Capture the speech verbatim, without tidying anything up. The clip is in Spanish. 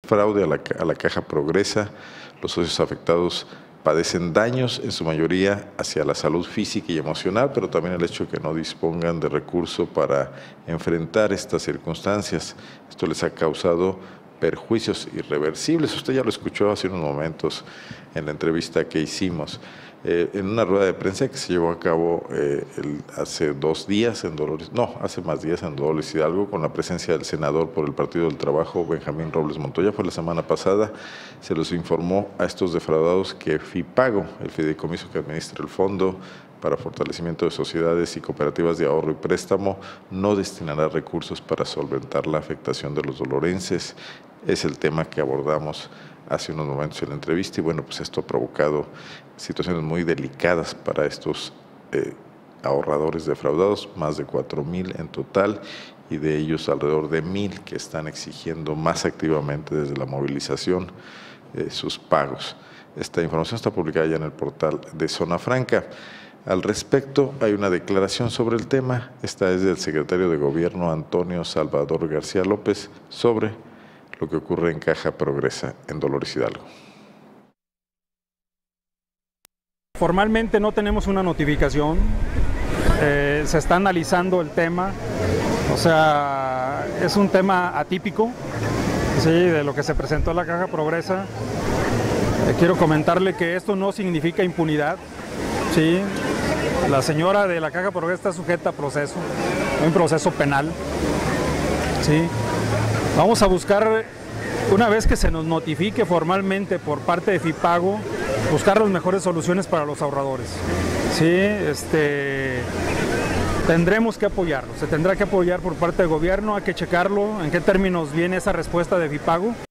fraude a la, a la Caja Progresa. Los socios afectados padecen daños, en su mayoría hacia la salud física y emocional, pero también el hecho de que no dispongan de recursos para enfrentar estas circunstancias. Esto les ha causado perjuicios irreversibles. Usted ya lo escuchó hace unos momentos en la entrevista que hicimos. Eh, en una rueda de prensa que se llevó a cabo eh, el, hace dos días en Dolores, no, hace más días en Dolores Hidalgo, con la presencia del senador por el Partido del Trabajo, Benjamín Robles Montoya, fue la semana pasada, se los informó a estos defraudados que FIPAGO, el fideicomiso que administra el Fondo para Fortalecimiento de Sociedades y Cooperativas de Ahorro y Préstamo, no destinará recursos para solventar la afectación de los dolorenses. Es el tema que abordamos hace unos momentos en la entrevista y bueno, pues esto ha provocado situaciones muy delicadas para estos eh, ahorradores defraudados, más de cuatro mil en total, y de ellos alrededor de mil que están exigiendo más activamente desde la movilización eh, sus pagos. Esta información está publicada ya en el portal de Zona Franca. Al respecto, hay una declaración sobre el tema. Esta es del secretario de Gobierno, Antonio Salvador García López, sobre lo que ocurre en Caja Progresa en Dolores Hidalgo. Formalmente no tenemos una notificación, eh, se está analizando el tema, o sea, es un tema atípico, sí, de lo que se presentó en la Caja Progresa. Eh, quiero comentarle que esto no significa impunidad, sí. La señora de la Caja Progresa está sujeta a proceso, a un proceso penal, sí. Vamos a buscar, una vez que se nos notifique formalmente por parte de FIPAGO, buscar las mejores soluciones para los ahorradores. Sí, este, tendremos que apoyarlo, se tendrá que apoyar por parte del gobierno, hay que checarlo, en qué términos viene esa respuesta de FIPAGO.